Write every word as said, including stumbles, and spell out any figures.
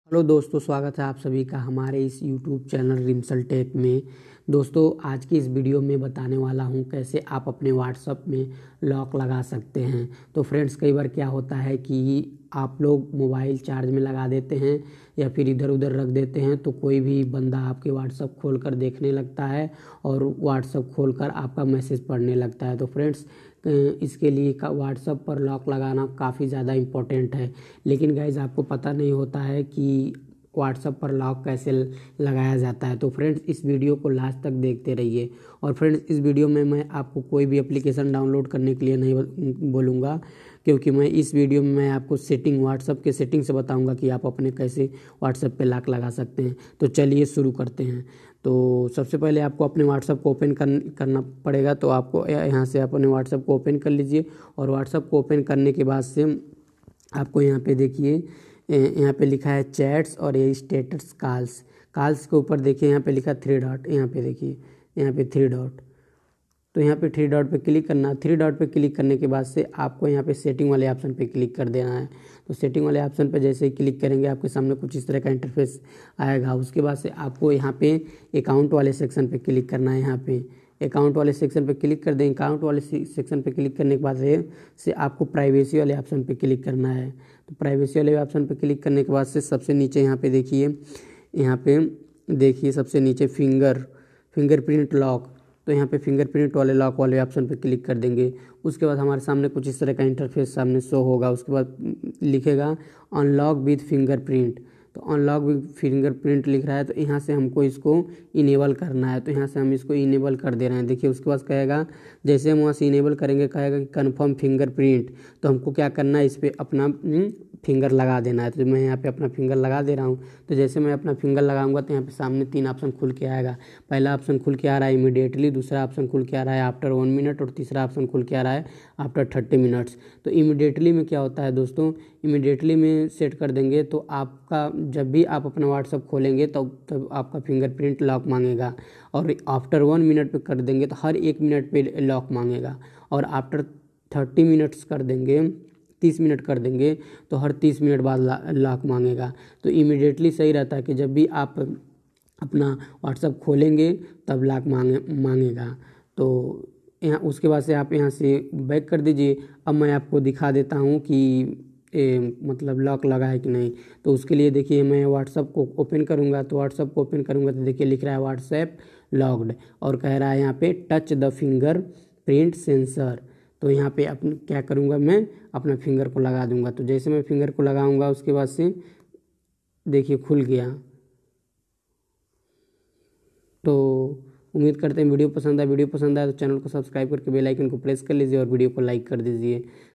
Hello दोस्तों, स्वागत है आप सभी का हमारे इस यूट्यूब चैनल रिमसल टेक में। दोस्तों, आज की इस वीडियो में बताने वाला हूं कैसे आप अपने व्हाट्सएप में लॉक लगा सकते हैं। तो फ्रेंड्स, कई बार क्या होता है कि आप लोग मोबाइल चार्ज में लगा देते हैं या फिर इधर उधर रख देते हैं, तो कोई भी बंदा आपके व्हाट्सएप खोलकर देखने लगता है और व्हाट्सएप खोलकर आपका मैसेज पढ़ने लगता है। तो फ्रेंड्स, इसके लिए का व्हाट्सएप पर लॉक लगाना काफ़ी ज़्यादा इम्पोर्टेंट है। लेकिन गाइज़, आपको पता नहीं होता है कि व्हाट्सएप पर लॉक कैसे लगाया जाता है। तो फ्रेंड्स, इस वीडियो को लास्ट तक देखते रहिए। और फ्रेंड्स, इस वीडियो में मैं आपको कोई भी एप्लीकेशन डाउनलोड करने के लिए नहीं बोलूँगा, क्योंकि मैं इस वीडियो में मैं आपको सेटिंग व्हाट्सएप के सेटिंग से बताऊंगा कि आप अपने कैसे व्हाट्सएप पे लॉक लगा सकते हैं। तो चलिए शुरू करते हैं। तो सबसे पहले आपको अपने व्हाट्सएप को ओपन कर, करना पड़ेगा। तो आपको यहाँ से अपने व्हाट्सएप को ओपन कर लीजिए और व्हाट्सएप को ओपन करने के बाद से आपको यहाँ पे देखिए, यहाँ पे लिखा है चैट्स और ये स्टेटस कॉल्स। कॉल्स के ऊपर देखिए यहाँ पे लिखा थ्री डॉट, यहाँ पे देखिए यहाँ पे थ्री डॉट। तो यहाँ पे थ्री डॉट पे क्लिक करना। थ्री डॉट पे क्लिक करने के बाद से आपको यहाँ पे सेटिंग वाले ऑप्शन पे क्लिक कर देना है। तो सेटिंग वाले ऑप्शन पे जैसे ही क्लिक करेंगे आपके सामने कुछ इस तरह का इंटरफेस आएगा। उसके बाद से आपको यहाँ पे अकाउंट वाले सेक्शन पे क्लिक करना है। यहाँ पे अकाउंट वाले सेक्शन पे क्लिक कर दें। अकाउंट वाले सेक्शन पे क्लिक करने के बाद से आपको प्राइवेसी वाले ऑप्शन पे क्लिक करना है। तो प्राइवेसी वाले ऑप्शन पे क्लिक करने के बाद से सबसे नीचे यहाँ पे देखिए, यहाँ पे देखिए सबसे नीचे फिंगर फिंगरप्रिंट लॉक। तो यहाँ पे फिंगरप्रिंट वाले लॉक वाले ऑप्शन पे क्लिक कर देंगे। उसके बाद हमारे सामने कुछ इस तरह का इंटरफेस सामने शो होगा। उसके बाद लिखेगा अनलॉक विथ फिंगरप्रिंट। तो अनलॉक विथ फिंगरप्रिंट लिख रहा है, तो यहाँ से हमको इसको इनेबल करना है। तो यहाँ से हम इसको इनेबल कर दे रहे हैं। देखिए उसके बाद कहेगा, जैसे हम वहाँ से इनेबल करेंगे कहेगा कि कन्फर्म फिंगरप्रिंट। तो हमको क्या करना है, इस पर अपना फिंगर लगा देना है। तो मैं यहाँ पे अपना फिंगर लगा दे रहा हूँ। तो जैसे मैं अपना फिंगर लगाऊंगा तो यहाँ पे सामने तीन ऑप्शन खुल के आएगा। पहला ऑप्शन खुल के आ रहा है इमीडिएटली, दूसरा ऑप्शन खुल के आ रहा है आफ्टर वन मिनट और तीसरा ऑप्शन खुल के आ रहा है आफ्टर थर्टी मिनट्स। तो इमीडिएटली में क्या होता है दोस्तों, इमीडिएटली में सेट कर देंगे तो आपका जब भी आप अपना व्हाट्सअप खोलेंगे तब तो, तब आपका फिंगरप्रिंट लॉक मांगेगा। और आफ्टर वन मिनट पे कर देंगे तो हर एक मिनट पे लॉक मांगेगा। और आफ्टर थर्टी मिनट्स कर देंगे, तीस मिनट कर देंगे तो हर तीस मिनट बाद लॉक मांगेगा। तो इमीडिएटली सही रहता है कि जब भी आप अपना व्हाट्सएप खोलेंगे तब लॉक मांगे मांगेगा। तो यहाँ उसके बाद से आप यहाँ से बैक कर दीजिए। अब मैं आपको दिखा देता हूँ कि ए, मतलब लॉक लगा है कि नहीं। तो उसके लिए देखिए, मैं व्हाट्सएप को ओपन करूँगा। तो व्हाट्सएप को ओपन करूँगा तो देखिए लिख रहा है व्हाट्सएप लॉक्ड और कह रहा है यहाँ पे touch the fingerprint sensor. तो यहाँ पे अपन क्या करूँगा, मैं अपना फिंगर को लगा दूँगा। तो जैसे मैं फिंगर को लगाऊँगा उसके बाद से देखिए खुल गया। तो उम्मीद करते हैं वीडियो पसंद आए। वीडियो पसंद आए तो चैनल को सब्सक्राइब करके बेल आइकन को प्रेस कर लीजिए और वीडियो को लाइक कर दीजिए।